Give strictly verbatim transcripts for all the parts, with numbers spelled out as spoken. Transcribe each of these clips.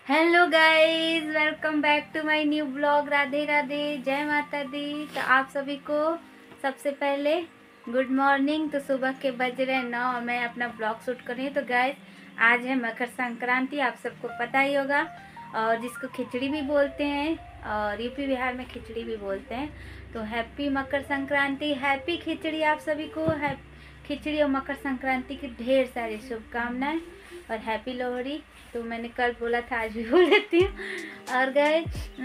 Hello guys, welcome back to my new blog. Radhe Radhe, जय माता दी। तो आप सभी को सबसे पहले गुड मॉर्निंग। तो सुबह के बज रहे नौ और मैं अपना ब्लॉग शूट कर रही हूँ। तो गाइस आज है मकर संक्रांति, आप सबको पता ही होगा, और जिसको खिचड़ी भी बोलते हैं और यूपी बिहार में खिचड़ी भी बोलते हैं। तो हैप्पी मकर संक्रांति, हैप्पी खिचड़ी आप सभी को। है खिचड़ी और मकर संक्रांति की ढेर सारी शुभकामनाएं और हैप्पी लोहड़ी। तो मैंने कल बोला था, आज भी बोल देती हूँ। और गए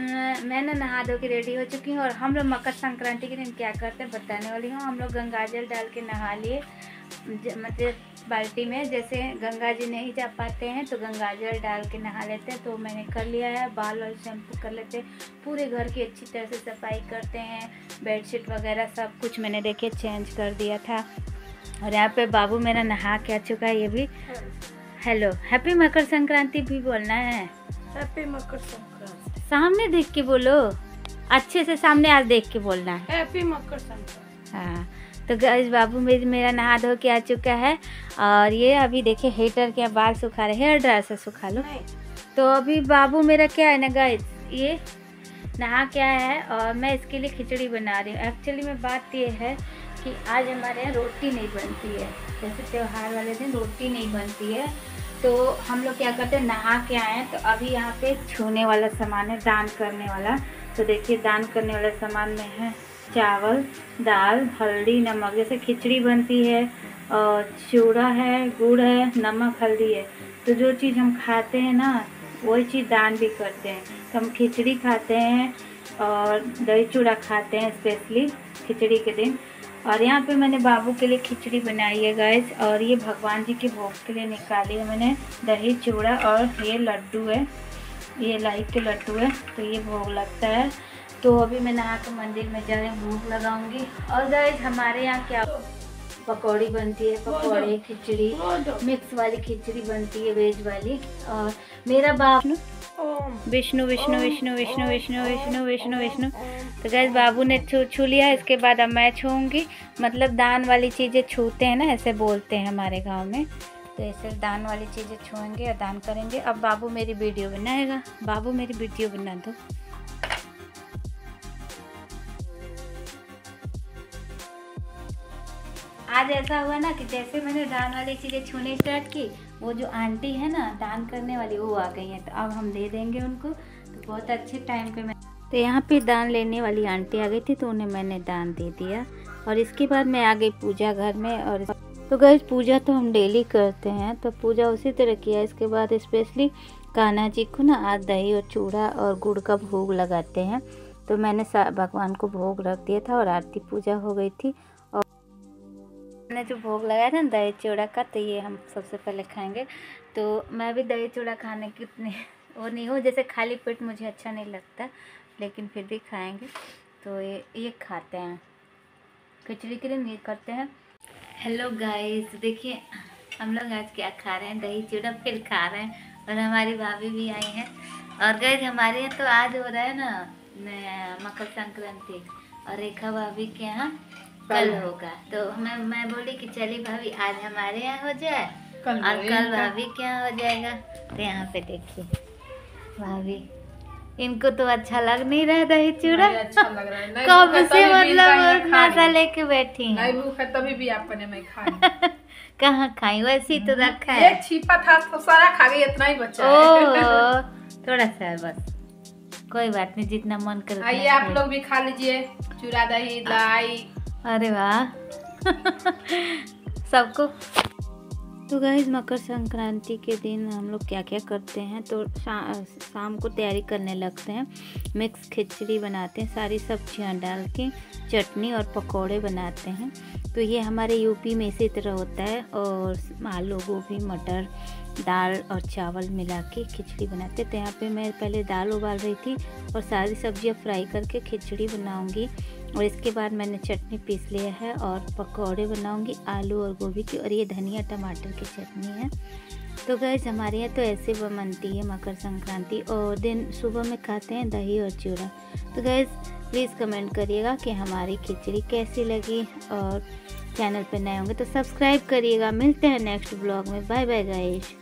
मैं ना नहा धो के रेडी हो चुकी हूँ। और हम लोग मकर संक्रांति के दिन क्या करते हैं बताने वाली हूँ। हम लोग गंगा जल डाल के नहा लिए, मतलब बाल्टी में। जैसे गंगा जी नहीं जा पाते हैं तो गंगा जल डाल के नहा लेते हैं। तो मैंने कर लिया है, बाल वाल शैम्पू कर लेते हैं, पूरे घर की अच्छी तरह से सफाई करते हैं। बेडशीट वगैरह सब कुछ मैंने देखिए चेंज कर दिया था। और यहाँ पे बाबू मेरा नहा के आ चुका है, ये भी। हेलो, हैप्पी मकर संक्रांति भी बोलना है। हैप्पी मकर संक्रांति सामने देख के बोलो, अच्छे से सामने आज देख के बोलना है। हैप्पी मकर संक्रांति। हाँ, तो गाइस बाबू मेरे मेरा नहा धो के आ चुका है। और ये अभी देखिए हीटर के बाल सुखा रहे, हेयर ड्रायर से सुखा लो। तो अभी बाबू मेरा क्या है ना गाइस, ये नहा के आया है और मैं इसके लिए खिचड़ी बना रही हूँ। एक्चुअली में बात ये है कि आज हमारे यहाँ रोटी नहीं बनती है, जैसे त्योहार वाले दिन रोटी नहीं बनती है। तो हम लोग क्या करते हैं, नहा के आए हैं। तो अभी यहाँ पे छूने वाला सामान है, दान करने वाला। तो देखिए दान करने वाला सामान में है चावल, दाल, हल्दी, नमक। जैसे खिचड़ी बनती है और चूड़ा है, गुड़ है, नमक, हल्दी है। तो जो चीज़ हम खाते हैं ना, वही चीज़ दान भी करते हैं। तो हम खिचड़ी खाते हैं और दही चूड़ा खाते हैं स्पेशली खिचड़ी के दिन। और यहाँ पे मैंने बाबू के लिए खिचड़ी बनाई है गाइस। और ये भगवान जी के भोग के लिए निकाली है मैंने दही चूड़ा। और ये लड्डू है, ये लाई के लड्डू है, तो ये भोग लगता है। तो अभी मैं नहा के मंदिर में जा रही हूँ, भोग लगाऊंगी। और गाइस हमारे यहाँ क्या पकौड़ी बनती है, पकौड़े, खिचड़ी, मिक्स वाली खिचड़ी बनती है, वेज वाली। और मेरा बाबू विष्णु विष्णु विष्णु विष्णु विष्णु विष्णु विष्णु विष्णु। तो गैस बाबू ने छू छू लिया, इसके बाद अब मैं छूऊंगी। मतलब दान वाली चीज़ें छूते हैं ना, ऐसे बोलते हैं हमारे गांव में। तो ऐसे दान वाली चीज़ें छूएंगे और दान करेंगे। अब बाबू मेरी वीडियो बनाएगा। बाबू मेरी वीडियो बना दो। आज ऐसा हुआ ना कि जैसे मैंने दान वाली चीज़ें छूने स्टार्ट की, वो जो आंटी है ना दान करने वाली, वो आ गई हैं। तो अब हम दे देंगे उनको। तो बहुत अच्छे टाइम पे मैं तो यहाँ पे दान लेने वाली आंटी आ गई थी, तो उन्हें मैंने दान दे दिया। और इसके बाद मैं आ गई पूजा घर में। और तो गाइस पूजा तो हम डेली करते हैं, तो पूजा उसी तरह किया। इसके बाद स्पेशली कान्हा जी को ना आज दही और चूड़ा और गुड़ का भोग लगाते हैं। तो मैंने भगवान को भोग रख दिया था और आरती पूजा हो गई थी। और मैंने जो भोग लगाया था ना दही चूड़ा का, तो ये हम सबसे पहले खाएंगे। तो मैं भी दही चूड़ा खाने की उतनी वो नहीं हूँ, जैसे खाली पेट मुझे अच्छा नहीं लगता, लेकिन फिर भी खाएंगे। तो ये ये खाते हैं खिचड़ी के दिन, ये करते हैं। हेलो गाइस, देखिए हम लोग आज क्या खा रहे हैं, दही चूड़ा फिर खा रहे हैं। और हमारी भाभी भी आई हैं। और गाइस हमारे यहाँ तो आज हो रहा है ना मकर संक्रांति, और रेखा भाभी के यहाँ कल होगा। तो मैं मैं बोली कि चलिए भाभी आज हमारे यहाँ हो जाए कल और कल भाभी के यहाँ हो जाएगा। तो यहाँ पे देखिए भाभी, इनको तो अच्छा लग नहीं रहा दही चूड़ा, अच्छा लग रहा है। कब से मतलब नाश्ता लेके बैठी हैं। नहीं भूख है तभी भी आपने मैं खाई। कहाँ खाई, वैसे ही तो रखा है। एक छिपा था तो सारा खा गई, इतना ही बचा है। ओ, थोड़ा सा बस, कोई बात नहीं, जितना मन करे। आइए आप लोग भी खा लीजिए चूड़ा दही लाई। अरे वाह सबको। तो गाइस मकर संक्रांति के दिन हम लोग क्या क्या करते हैं, तो शा, शाम को तैयारी करने लगते हैं। मिक्स खिचड़ी बनाते हैं, सारी सब्जियां डाल के, चटनी और पकोड़े बनाते हैं। तो ये हमारे यूपी में इसी तरह होता है। और आलू, गोभी, मटर, दाल और चावल मिला के खिचड़ी बनाते हैं। तो यहाँ पे मैं पहले दाल उबाल रही थी और सारी सब्जियां फ्राई करके खिचड़ी बनाऊंगी। और इसके बाद मैंने चटनी पीस लिया है और पकौड़े बनाऊंगी आलू और गोभी की। और ये धनिया टमाटर की चटनी है। तो गैस हमारे यहाँ तो ऐसे बनती है मकर संक्रांति। और दिन सुबह में खाते हैं दही और चूड़ा। तो गैस प्लीज़ कमेंट करिएगा कि हमारी खिचड़ी कैसी लगी। और चैनल पे नए होंगे तो सब्सक्राइब करिएगा। मिलते हैं नेक्स्ट ब्लॉग में। Bye bye guys.